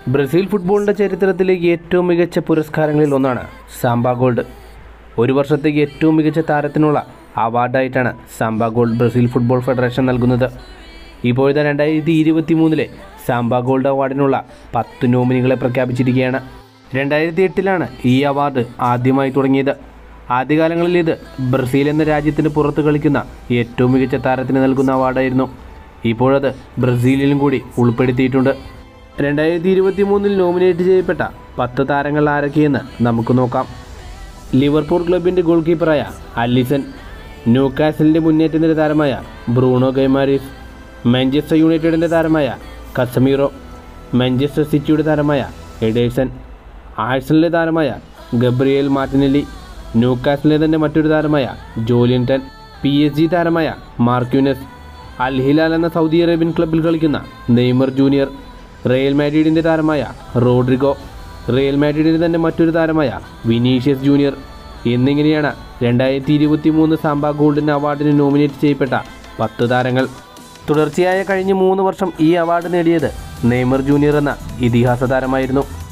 Brazil ഫുട്ബോളിൻ്റെ ചരിത്രത്തിലെ ഏറ്റവും മികച്ച പുരസ്കാരങ്ങളിൽ ഒന്നാണ് സാംബ ഗോൾഡ്. ഒരു വർഷത്തേക്ക് ഏറ്റവും മികച്ച താരത്തിനുള്ള അവാർഡായിട്ടാണ് samba gold Brazil football federation നൽകുന്നത്. ഇപ്പോഴത്തെ 2023 സാംബ ഗോൾഡ് അവാർഡിനുള്ള 10 നോമിനികളെ പ്രഖ്യാപിച്ചിരിക്കുകയാണ്. 2008 ഈ അവാർഡ് ആദ്യമായി തുടങ്ങിയത്. ആദ്യകാലങ്ങളിൽ ഇത് ബ്രസീൽ എന്ന രാജ്യത്തിന് പുറത്ത് കളിക്കുന്ന ഏറ്റവും മികച്ച താരത്തിന് നൽകുന്ന അവാർഡായിരുന്നു. ഇപ്പോഴത് ബ്രസീലിലും കൂടി ഉൾപ്പെടുത്തിയിട്ടുണ്ട്. 2023 നോമിനേറ്റ് ചെയ്യപ്പെട്ട 10 താരങ്ങൾ ആരൊക്കെയെന്ന് നമുക്ക് നോക്കാം. ലിവർപൂൾ ക്ലബിൻ്റെ ഗോൾ കീപ്പറായ അലിസൺ, ന്യൂകാസലിൻ്റെ മുന്നേറ്റത്തിൻ്റെ താരമായ ബ്രൂണോ ഗൈമാരീസ്, മാഞ്ചസ്റ്റർ യുണൈറ്റഡിൻ്റെ താരമായ കസമീറോ, മാഞ്ചസ്റ്റർ സിറ്റിയുടെ താരമായ എഡേഴ്സൺ, ആഴ്സണലിലെ താരമായ ഗബ്രിയേൽ മാർട്ടിനെല്ലി, ന്യൂകാസലിലെ തന്നെ മറ്റൊരു താരമായ ജോലിൻടൺ, PSG താരമായ മാർക്യൂനസ്, അൽ ഹിലാൽ എന്ന സൗദി അറേബ്യൻ ക്ലബ്ബിൽ കളിക്കുന്ന നെയ്മർ ജൂനിയർ, റയൽ മാഡ്രിഡിൻ്റെ താരമായ റോഡ്രിഗോ, റയൽ മാഡ്രിഡിൻ്റെ തന്നെ മറ്റൊരു താരമായ വിനീഷ്യസ് ജൂനിയർ എന്നിങ്ങനെയാണ് 2023 സാംബ ഗോൾഡൻ അവാർഡിന് നോമിനേറ്റ് ചെയ്യപ്പെട്ട 10 താരങ്ങൾ. തുടർച്ചയായ കഴിഞ്ഞ 3 വർഷം ഈ അവാർഡ് നേടിയത് നെയ്മർ ജൂനിയർ എന്ന ഇതിഹാസ താരമായിരുന്നു.